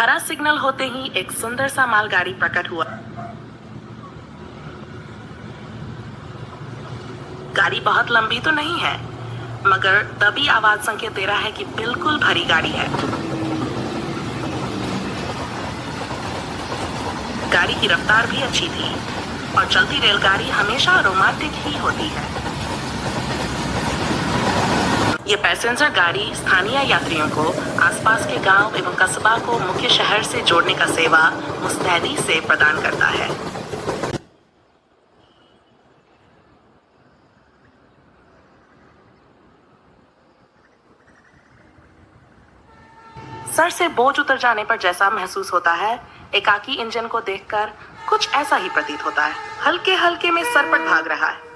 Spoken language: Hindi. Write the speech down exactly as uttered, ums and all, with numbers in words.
हरा सिग्नल होते ही एक सुंदर सा मालगाड़ी प्रकट हुआ। गाड़ी बहुत लंबी तो नहीं है, मगर तभी आवाज संकेत दे रहा है कि बिल्कुल भरी गाड़ी है। गाड़ी की रफ्तार भी अच्छी थी और चलती रेलगाड़ी हमेशा रोमांटिक ही होती है। ये पैसेंजर गाड़ी स्थानीय यात्रियों को आसपास के गांव एवं कस्बा को मुख्य शहर से जोड़ने का सेवा मुस्तैदी से प्रदान करता है। सर से बोझ उतर जाने पर जैसा महसूस होता है, एकाकी इंजन को देखकर कुछ ऐसा ही प्रतीत होता है। हल्के हल्के में सरपट भाग रहा है।